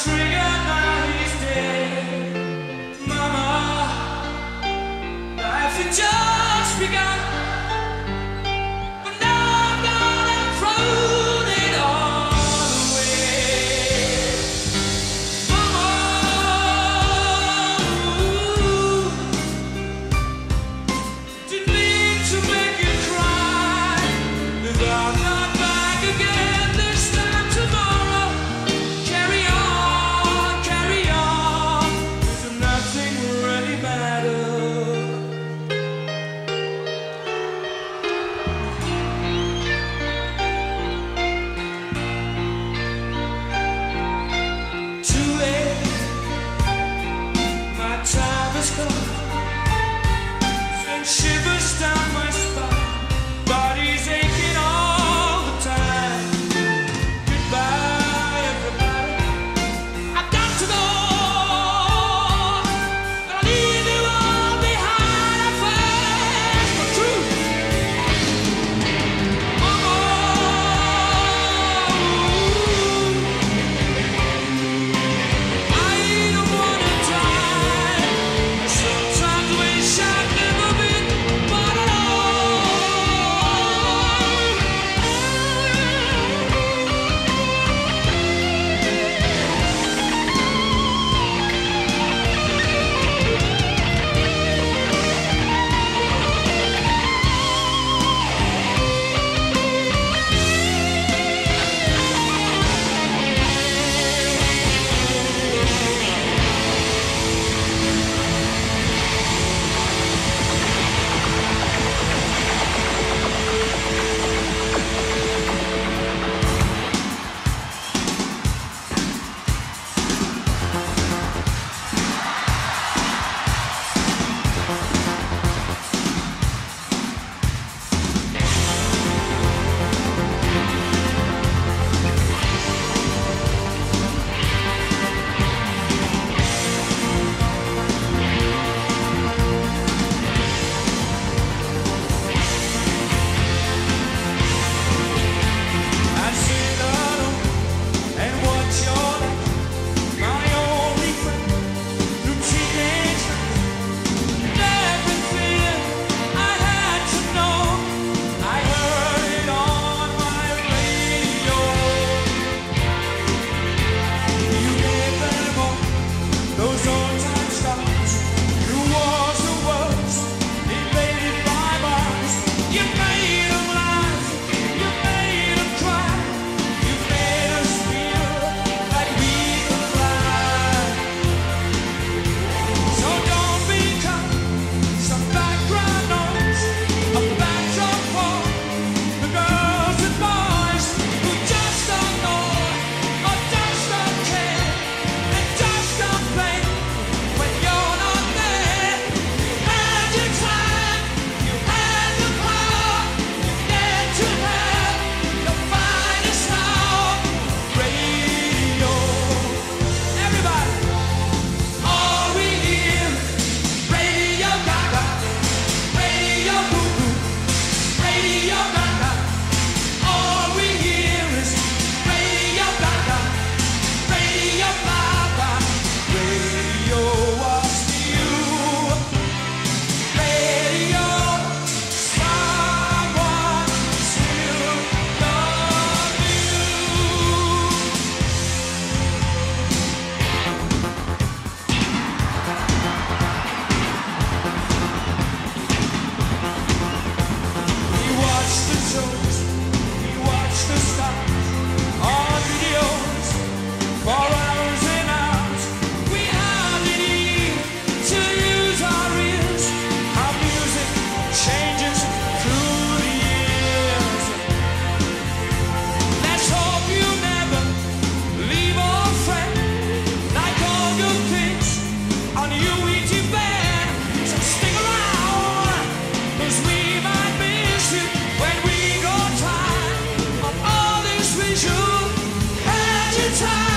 trigger, now he's dead. Mama, life had just begun, but now I'm gonna throw it all away. Mama, didn't mean to make you cry, 'cause I'm not back again this time tomorrow. Carry on, cause nothing really matters. 2 a.m. My time has come. Send shivers down my spine. Body's aching all the time. Goodbye, everybody. I've got to go. Gonna leave you all behind. I face the truth. Mama, I don't wanna die. Sometimes wish I'd never been born at time.